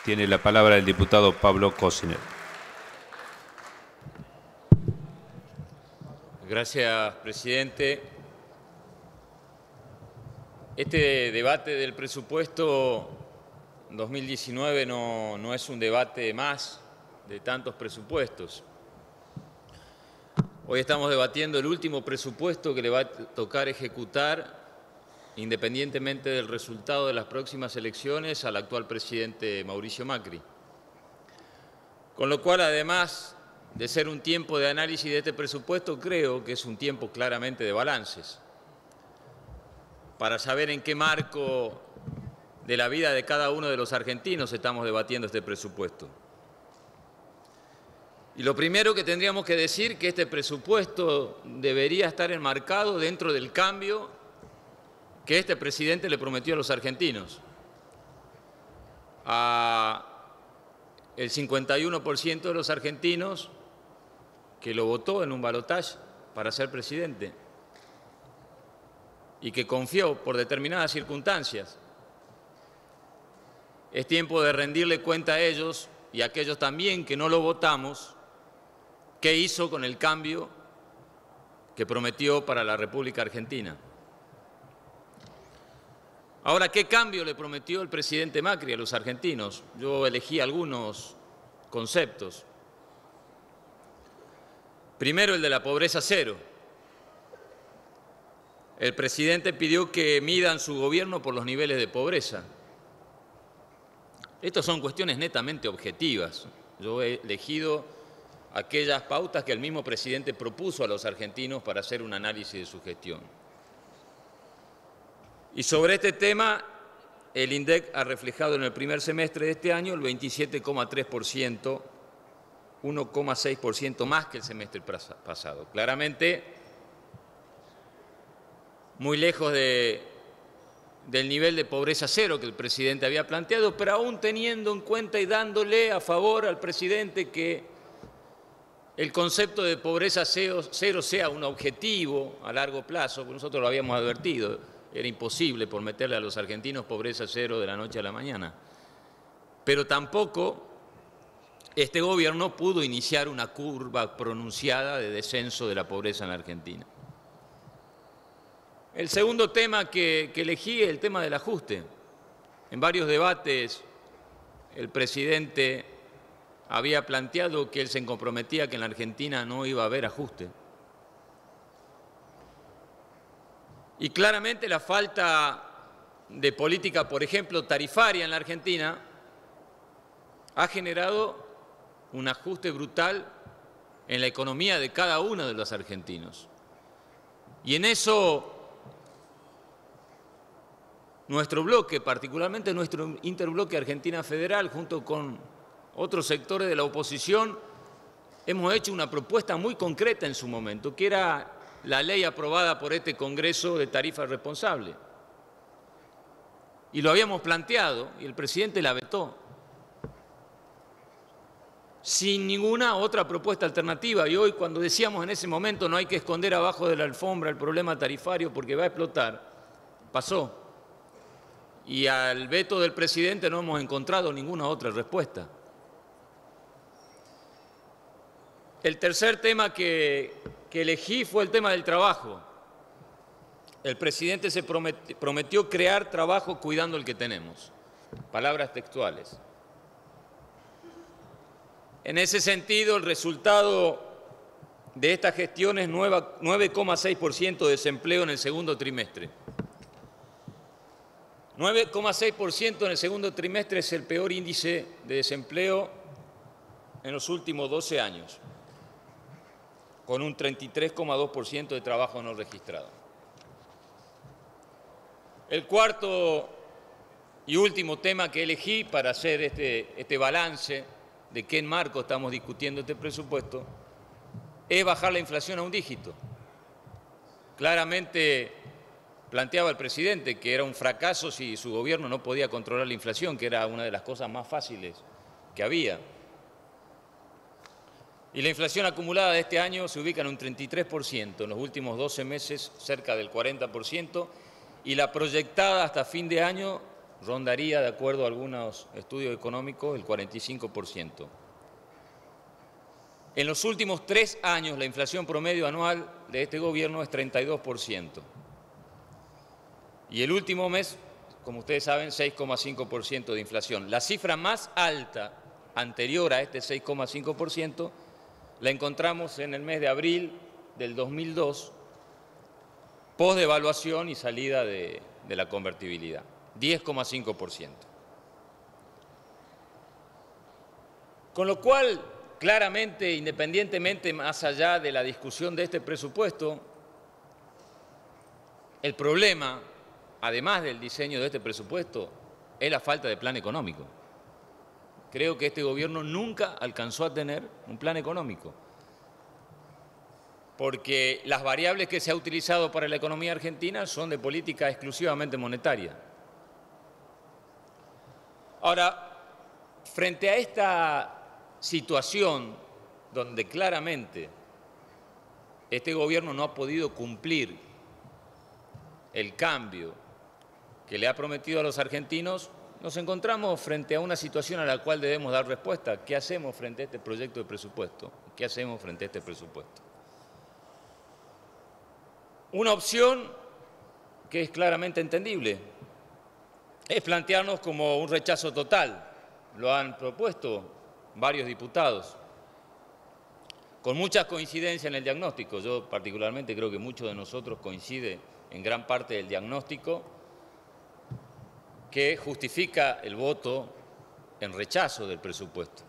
Tiene la palabra el diputado Pablo Cosiner. Gracias, presidente. Este debate del presupuesto 2019 no es un debate más de tantos presupuestos. Hoy estamos debatiendo el último presupuesto que le va a tocar ejecutar, independientemente del resultado de las próximas elecciones, al actual presidente Mauricio Macri. Con lo cual, además de ser un tiempo de análisis de este presupuesto, creo que es un tiempo claramente de balances, para saber en qué marco de la vida de cada uno de los argentinos estamos debatiendo este presupuesto. Y lo primero que tendríamos que decir es que este presupuesto debería estar enmarcado dentro del cambio que este presidente le prometió a los argentinos. El 51% de los argentinos que lo votó en un balotaje para ser presidente y que confió por determinadas circunstancias. Es tiempo de rendirle cuenta a ellos y a aquellos también que no lo votamos, qué hizo con el cambio que prometió para la República Argentina. Ahora, ¿qué cambio le prometió el presidente Macri a los argentinos? Yo elegí algunos conceptos. Primero, el de la pobreza cero. El presidente pidió que midan su gobierno por los niveles de pobreza. Estas son cuestiones netamente objetivas. Yo he elegido aquellas pautas que el mismo presidente propuso a los argentinos para hacer un análisis de su gestión. Y sobre este tema, el INDEC ha reflejado en el primer semestre de este año el 27,3%, 1,6% más que el semestre pasado. Claramente, muy lejos del nivel de pobreza cero que el presidente había planteado, pero aún teniendo en cuenta y dándole a favor al presidente que el concepto de pobreza cero sea un objetivo a largo plazo, porque nosotros lo habíamos advertido. Era imposible prometerle a los argentinos pobreza cero de la noche a la mañana. Pero tampoco este gobierno pudo iniciar una curva pronunciada de descenso de la pobreza en la Argentina. El segundo tema que elegí es el tema del ajuste. En varios debates el presidente había planteado que él se comprometía que en la Argentina no iba a haber ajuste. Y claramente la falta de política, por ejemplo, tarifaria en la Argentina, ha generado un ajuste brutal en la economía de cada uno de los argentinos. Y en eso nuestro bloque, particularmente nuestro interbloque Argentina Federal, junto con otros sectores de la oposición, hemos hecho una propuesta muy concreta en su momento, que era la ley aprobada por este Congreso de tarifa responsable. Y lo habíamos planteado y el presidente la vetó, sin ninguna otra propuesta alternativa. Y hoy, cuando decíamos en ese momento no hay que esconder abajo de la alfombra el problema tarifario porque va a explotar, pasó. Y al veto del presidente no hemos encontrado ninguna otra respuesta. El tercer tema que elegí fue el tema del trabajo. El presidente se prometió crear trabajo cuidando el que tenemos. Palabras textuales. En ese sentido, el resultado de esta gestión es 9,6% de desempleo en el segundo trimestre. 9,6% en el segundo trimestre es el peor índice de desempleo en los últimos 12 años, con un 33,2% de trabajo no registrado. El cuarto y último tema que elegí para hacer este balance de qué marco estamos discutiendo este presupuesto es bajar la inflación a un dígito. Claramente planteaba el presidente que era un fracaso si su gobierno no podía controlar la inflación, que era una de las cosas más fáciles que había. Y la inflación acumulada de este año se ubica en un 33%, en los últimos 12 meses cerca del 40%, y la proyectada hasta fin de año rondaría, de acuerdo a algunos estudios económicos, el 45%. En los últimos 3 años, la inflación promedio anual de este gobierno es 32%. Y el último mes, como ustedes saben, 6,5% de inflación. La cifra más alta anterior a este 6,5% la encontramos en el mes de abril del 2002, post-devaluación y salida de la convertibilidad, 10,5%. Con lo cual, claramente, independientemente, más allá de la discusión de este presupuesto, el problema, además del diseño de este presupuesto, es la falta de plan económico. Creo que este gobierno nunca alcanzó a tener un plan económico, porque las variables que se ha utilizado para la economía argentina son de política exclusivamente monetaria. Ahora, frente a esta situación donde claramente este gobierno no ha podido cumplir el cambio que le ha prometido a los argentinos, nos encontramos frente a una situación a la cual debemos dar respuesta. ¿Qué hacemos frente a este proyecto de presupuesto? ¿Qué hacemos frente a este presupuesto? Una opción que es claramente entendible es plantearnos como un rechazo total. Lo han propuesto varios diputados, con muchas coincidencias en el diagnóstico. Yo particularmente creo que muchos de nosotros coinciden en gran parte del diagnóstico que justifica el voto en rechazo del presupuesto.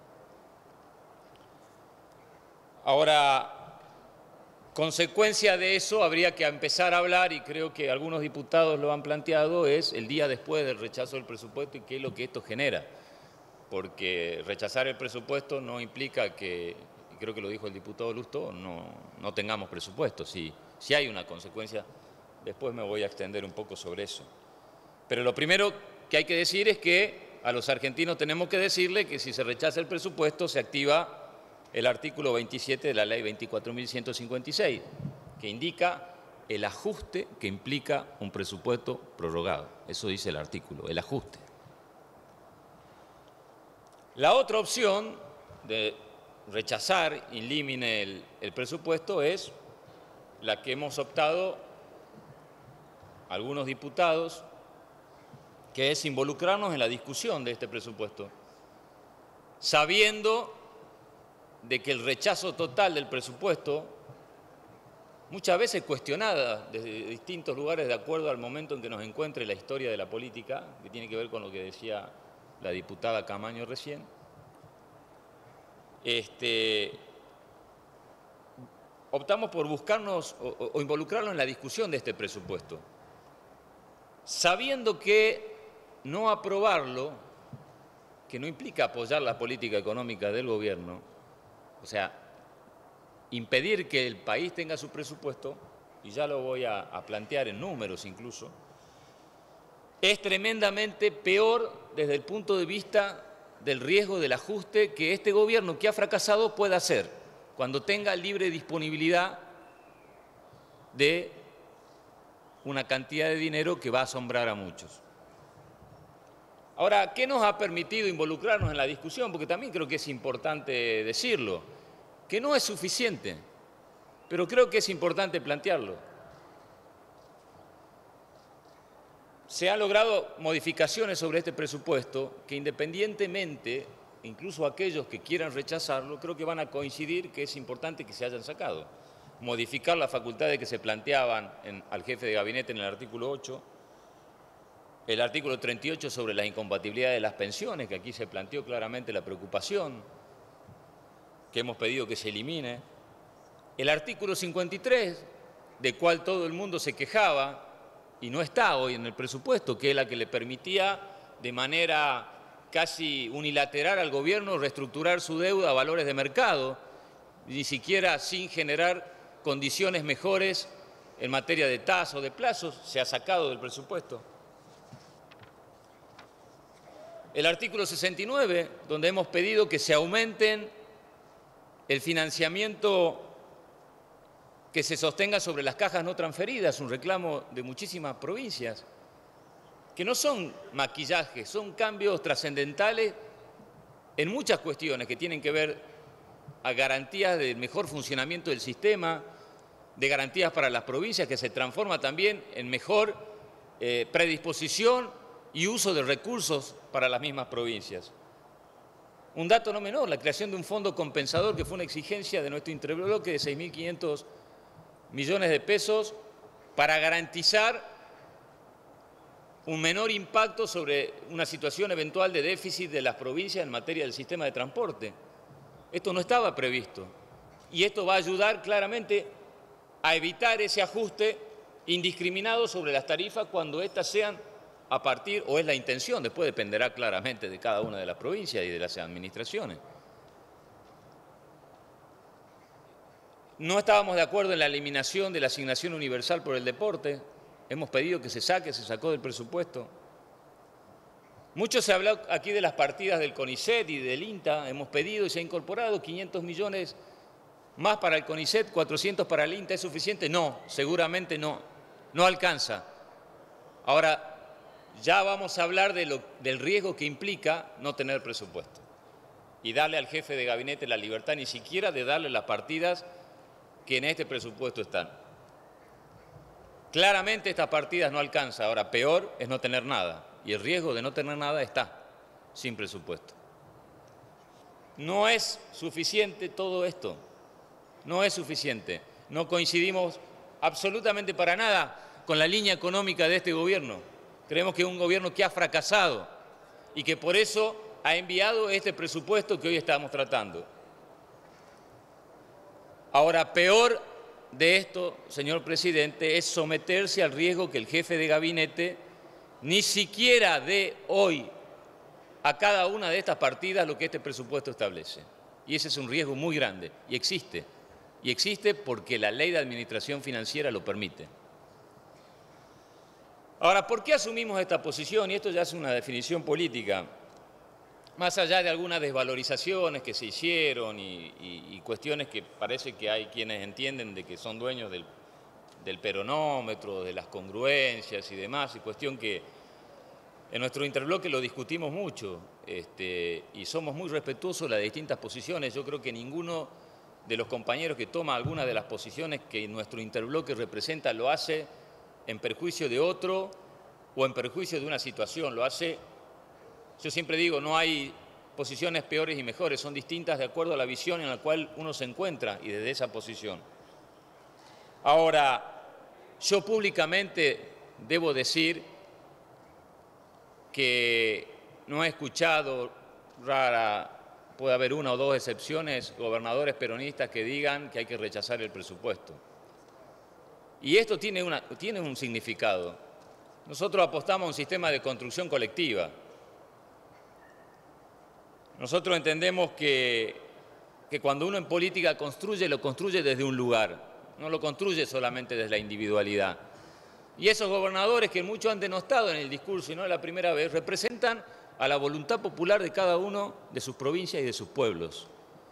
Ahora, consecuencia de eso, habría que empezar a hablar, y creo que algunos diputados lo han planteado, es el día después del rechazo del presupuesto y qué es lo que esto genera. Porque rechazar el presupuesto no implica que, y creo que lo dijo el diputado Lustó, no tengamos presupuesto. Si hay una consecuencia, después me voy a extender un poco sobre eso. Pero lo primero que hay que decir es que a los argentinos tenemos que decirle que si se rechaza el presupuesto se activa el artículo 27 de la ley 24.156, que indica el ajuste que implica un presupuesto prorrogado. Eso dice el artículo, el ajuste. La otra opción de rechazar in limine el presupuesto es la que hemos optado algunos diputados, que es involucrarnos en la discusión de este presupuesto, sabiendo de que el rechazo total del presupuesto, muchas veces cuestionada desde distintos lugares de acuerdo al momento en que nos encuentre la historia de la política, que tiene que ver con lo que decía la diputada Camaño recién, optamos por buscarnos o involucrarnos en la discusión de este presupuesto, sabiendo que no aprobarlo, que no implica apoyar la política económica del gobierno, o sea, impedir que el país tenga su presupuesto, y ya lo voy a plantear en números incluso, es tremendamente peor desde el punto de vista del riesgo del ajuste que este gobierno que ha fracasado pueda hacer cuando tenga libre disponibilidad de una cantidad de dinero que va a asombrar a muchos. Ahora, ¿qué nos ha permitido involucrarnos en la discusión? Porque también creo que es importante decirlo, que no es suficiente, pero creo que es importante plantearlo. Se han logrado modificaciones sobre este presupuesto que, independientemente, incluso aquellos que quieran rechazarlo, creo que van a coincidir que es importante que se hayan sacado. Modificar las facultades que se planteaban al jefe de gabinete en el artículo 8, el artículo 38 sobre las incompatibilidades de las pensiones, que aquí se planteó claramente la preocupación, que hemos pedido que se elimine, el artículo 53, del cual todo el mundo se quejaba, y no está hoy en el presupuesto, que es la que le permitía de manera casi unilateral al gobierno reestructurar su deuda a valores de mercado, ni siquiera sin generar condiciones mejores en materia de tasa o de plazos, se ha sacado del presupuesto. El artículo 69, donde hemos pedido que se aumenten el financiamiento que se sostenga sobre las cajas no transferidas, un reclamo de muchísimas provincias. que no son maquillajes, son cambios trascendentales en muchas cuestiones que tienen que ver a garantías del mejor funcionamiento del sistema, de garantías para las provincias, que se transforma también en mejor predisposición y uso de recursos para las mismas provincias. Un dato no menor, la creación de un fondo compensador que fue una exigencia de nuestro interbloque de 6.500 millones de pesos para garantizar un menor impacto sobre una situación eventual de déficit de las provincias en materia del sistema de transporte. Esto no estaba previsto y esto va a ayudar claramente a evitar ese ajuste indiscriminado sobre las tarifas cuando éstas sean a partir, o es la intención, después dependerá claramente de cada una de las provincias y de las administraciones. No estábamos de acuerdo en la eliminación de la asignación universal por el deporte. Hemos pedido que se saque, se sacó del presupuesto. Mucho se habló aquí de las partidas del CONICET y del INTA. Hemos pedido y se ha incorporado 500 millones más para el CONICET, 400 para el INTA. ¿Es suficiente? No, seguramente no. No alcanza. Ahora, ya vamos a hablar del riesgo que implica no tener presupuesto y darle al jefe de gabinete la libertad ni siquiera de darle las partidas que en este presupuesto están. Claramente estas partidas no alcanzan. Ahora, peor es no tener nada y el riesgo de no tener nada está sin presupuesto. No es suficiente todo esto, no es suficiente. No coincidimos absolutamente para nada con la línea económica de este gobierno. Creemos que es un gobierno que ha fracasado y que por eso ha enviado este presupuesto que hoy estamos tratando. Ahora, peor de esto, señor presidente, es someterse al riesgo que el jefe de gabinete ni siquiera dé hoy a cada una de estas partidas lo que este presupuesto establece. Y ese es un riesgo muy grande y existe. Y existe porque la ley de administración financiera lo permite. Ahora, ¿por qué asumimos esta posición? Y esto ya es una definición política. Más allá de algunas desvalorizaciones que se hicieron y cuestiones que parece que hay quienes entienden de que son dueños del peronómetro, de las congruencias y demás, y cuestión que en nuestro interbloque lo discutimos mucho y somos muy respetuosos de las distintas posiciones. Yo creo que ninguno de los compañeros que toma alguna de las posiciones que nuestro interbloque representa lo hace en perjuicio de otro o en perjuicio de una situación. Lo hace, yo siempre digo, no hay posiciones peores y mejores, son distintas de acuerdo a la visión en la cual uno se encuentra y desde esa posición. Ahora, yo públicamente debo decir que no he escuchado, puede haber una o dos excepciones, gobernadores peronistas que digan que hay que rechazar el presupuesto. Y esto tiene un significado. Nosotros apostamos a un sistema de construcción colectiva. Nosotros entendemos que cuando uno en política construye, lo construye desde un lugar, no lo construye solamente desde la individualidad. Y esos gobernadores que muchos han denostado en el discurso, y no es la primera vez, representan a la voluntad popular de cada uno de sus provincias y de sus pueblos.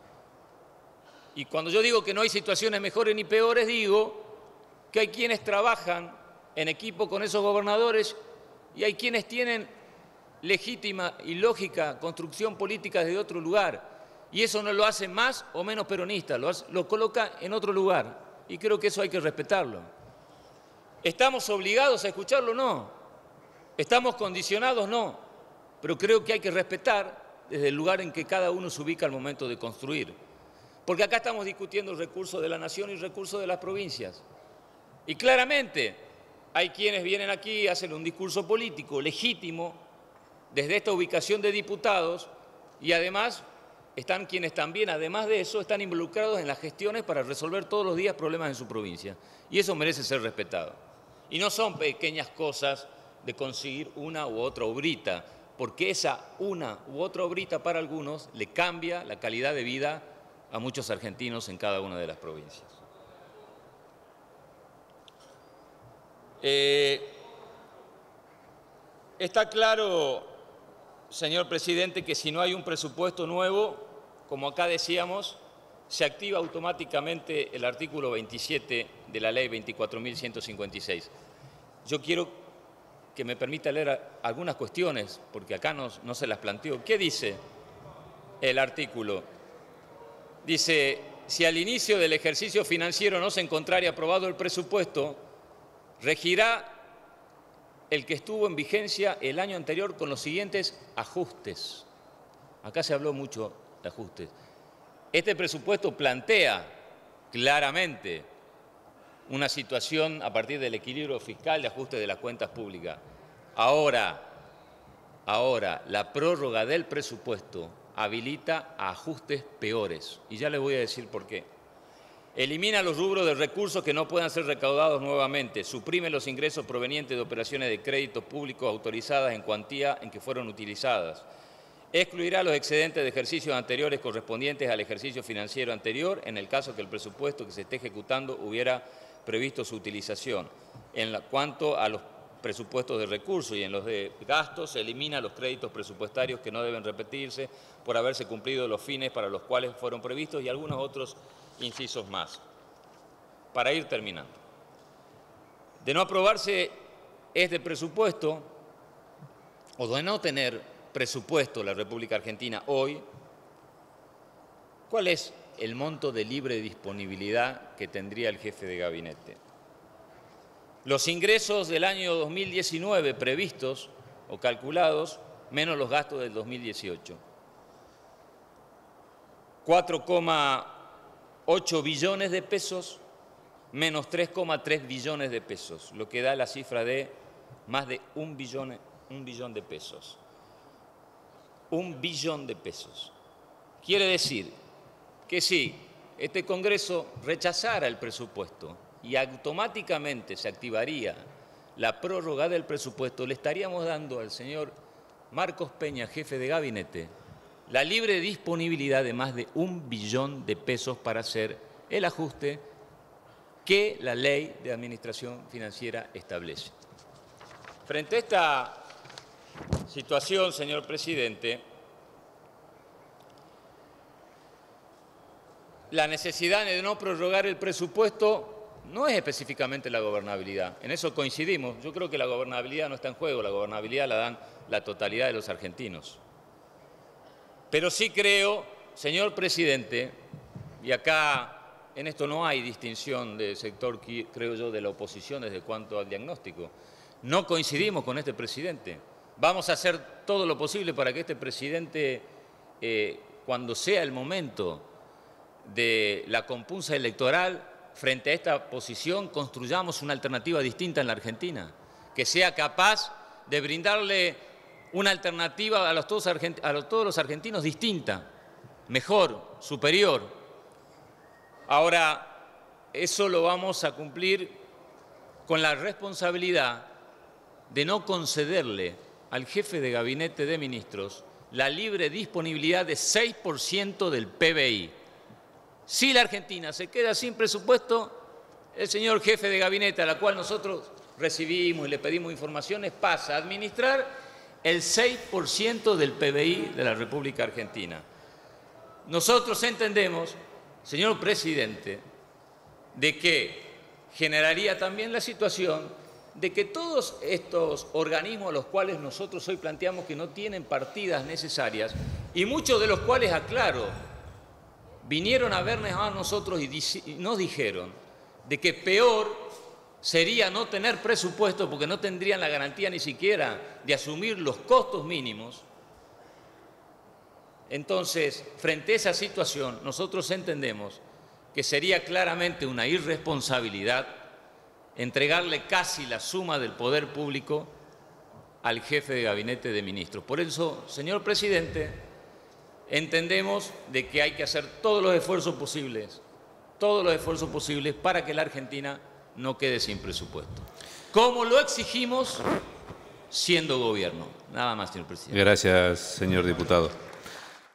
Y cuando yo digo que no hay situaciones mejores ni peores, digo que hay quienes trabajan en equipo con esos gobernadores y hay quienes tienen legítima y lógica construcción política desde otro lugar. Y eso no lo hace más o menos peronista, lo coloca en otro lugar. Y creo que eso hay que respetarlo. ¿Estamos obligados a escucharlo? No. ¿Estamos condicionados? No. Pero creo que hay que respetar desde el lugar en que cada uno se ubica al momento de construir. Porque acá estamos discutiendo el recurso de la nación y el recurso de las provincias. Y claramente hay quienes vienen aquí y hacen un discurso político legítimo desde esta ubicación de diputados y además están quienes también, además de eso, están involucrados en las gestiones para resolver todos los días problemas en su provincia. Y eso merece ser respetado. Y no son pequeñas cosas de conseguir una u otra obrita, porque esa una u otra obrita para algunos le cambia la calidad de vida a muchos argentinos en cada una de las provincias. Está claro, señor presidente, que si no hay un presupuesto nuevo, como acá decíamos, se activa automáticamente el artículo 27 de la ley 24.156. Yo quiero que me permita leer algunas cuestiones, porque acá no se las planteo. ¿Qué dice el artículo? Dice, si al inicio del ejercicio financiero no se encontrara aprobado el presupuesto, regirá el que estuvo en vigencia el año anterior con los siguientes ajustes. Acá se habló mucho de ajustes. Este presupuesto plantea claramente una situación a partir del equilibrio fiscal de ajuste de las cuentas públicas. Ahora, la prórroga del presupuesto habilita a ajustes peores. Y ya les voy a decir por qué. Elimina los rubros de recursos que no puedan ser recaudados nuevamente. Suprime los ingresos provenientes de operaciones de crédito público autorizadas en cuantía en que fueron utilizadas. Excluirá los excedentes de ejercicios anteriores correspondientes al ejercicio financiero anterior en el caso que el presupuesto que se esté ejecutando hubiera previsto su utilización. En cuanto a los presupuestos de recursos y en los de gastos, se elimina los créditos presupuestarios que no deben repetirse por haberse cumplido los fines para los cuales fueron previstos y algunos otros incisos más. Para ir terminando. De no aprobarse este presupuesto o de no tener presupuesto la República Argentina hoy, ¿cuál es el monto de libre disponibilidad que tendría el jefe de gabinete? Los ingresos del año 2019 previstos o calculados, menos los gastos del 2018. 4,8 billones de pesos menos 3,3 billones de pesos, lo que da la cifra de más de un billón de pesos. 1 billón de pesos. Quiere decir que si este Congreso rechazara el presupuesto y automáticamente se activaría la prórroga del presupuesto, le estaríamos dando al señor Marcos Peña, jefe de gabinete, la libre disponibilidad de más de 1 billón de pesos para hacer el ajuste que la Ley de Administración Financiera establece. Frente a esta situación, señor presidente, la necesidad de no prorrogar el presupuesto no es específicamente la gobernabilidad. En eso coincidimos. Yo creo que la gobernabilidad no está en juego, la gobernabilidad la dan la totalidad de los argentinos. Pero sí creo, señor presidente, y acá en esto no hay distinción de sector, creo yo, de la oposición desde cuanto al diagnóstico. No coincidimos con este presidente. Vamos a hacer todo lo posible para que este presidente, cuando sea el momento de la compunza electoral, frente a esta posición, construyamos una alternativa distinta en la Argentina, que sea capaz de brindarle una alternativa a todos los argentinos distinta, mejor, superior. Ahora, eso lo vamos a cumplir con la responsabilidad de no concederle al jefe de gabinete de ministros la libre disponibilidad de 6% del PBI. Si la Argentina se queda sin presupuesto, el señor jefe de gabinete, a la cual nosotros recibimos y le pedimos informaciones, pasa a administrar el 6% del PBI de la República Argentina. Nosotros entendemos, señor presidente, de que generaría también la situación de que todos estos organismos a los cuales nosotros hoy planteamos que no tienen partidas necesarias, y muchos de los cuales, aclaro, vinieron a vernos a nosotros y nos dijeron de que peor sería no tener presupuesto porque no tendrían la garantía ni siquiera de asumir los costos mínimos. Entonces, frente a esa situación, nosotros entendemos que sería claramente una irresponsabilidad entregarle casi la suma del poder público al jefe de gabinete de ministros. Por eso, señor presidente, entendemos de que hay que hacer todos los esfuerzos posibles para que la Argentina no quede sin presupuesto, como lo exigimos siendo gobierno. Nada más, señor presidente. Gracias, señor diputado.